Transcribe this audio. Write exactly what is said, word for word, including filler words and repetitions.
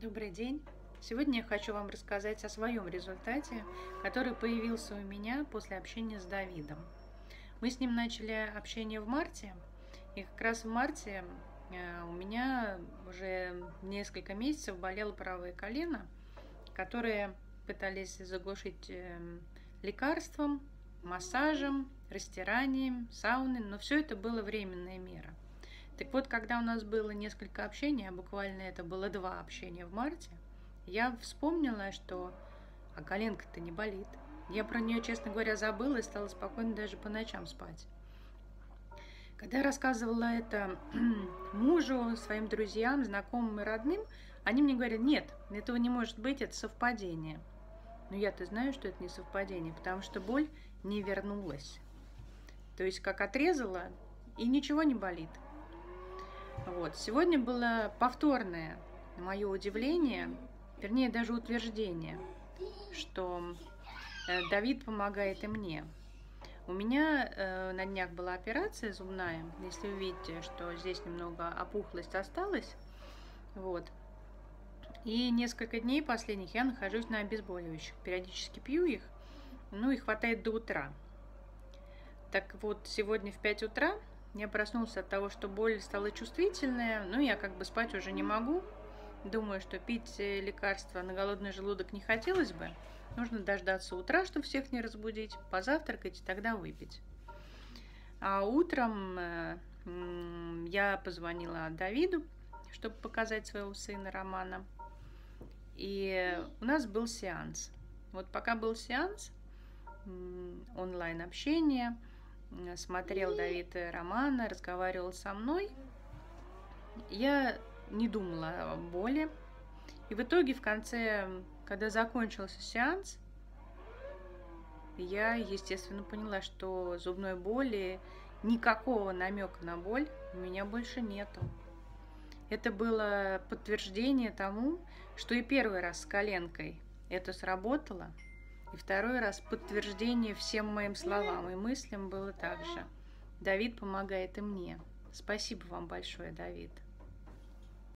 Добрый день! Сегодня я хочу вам рассказать о своем результате, который появился у меня после общения с Давидом. Мы с ним начали общение в марте, и как раз в марте э, у меня уже несколько месяцев болело правое колено, которое пытались заглушить э, лекарством, массажем, растиранием, сауной, но все это было временная мера. Так вот, когда у нас было несколько общений, а буквально это было два общения в марте, я вспомнила, что а коленка-то не болит. Я про нее, честно говоря, забыла и стала спокойно даже по ночам спать. Когда я рассказывала это мужу, своим друзьям, знакомым и родным, они мне говорят: нет, этого не может быть, это совпадение. Но я-то знаю, что это не совпадение, потому что боль не вернулась. То есть как отрезала, и ничего не болит. Вот. Сегодня было повторное мое удивление, вернее даже утверждение, что Давид помогает и мне. У меня э, на днях была операция зубная, если вы видите, что здесь немного опухлость осталась. Вот. И несколько дней последних я нахожусь на обезболивающих, периодически пью их, ну и хватает до утра. Так вот, сегодня в пять утра я проснулся от того, что боль стала чувствительная, но я как бы спать уже не могу. Думаю, что пить лекарства на голодный желудок не хотелось бы. Нужно дождаться утра, чтобы всех не разбудить, позавтракать и тогда выпить. А утром я позвонила Давиду, чтобы показать своего сына Романа. И у нас был сеанс. Вот пока был сеанс, онлайн-общение, смотрел Давид Романа, разговаривал со мной. Я не думала о боли. И в итоге, в конце, когда закончился сеанс, я, естественно, поняла, что зубной боли, никакого намека на боль у меня больше нету. Это было подтверждение тому, что и первый раз с коленкой это сработало, и второй раз подтверждение всем моим словам и мыслям было также. Давид помогает и мне. Спасибо вам большое, Давид.